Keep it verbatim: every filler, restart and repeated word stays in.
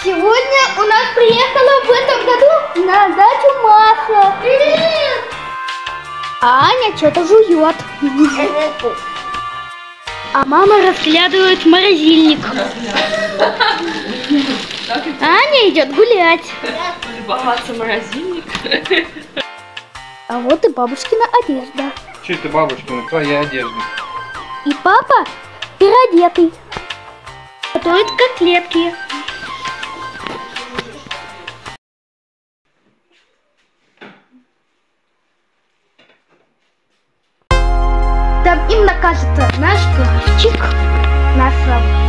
Сегодня у нас приехала в этом году на дачу Маша. Привет! А Аня что-то жует. А мама разглядывает морозильник. Аня идет гулять. Любоваться морозильник. А вот и бабушкина одежда. Че это бабушкина? Твоя одежда. И папа переодетый. Готовит котлетки. Там именно кажется наш гаражчик, наша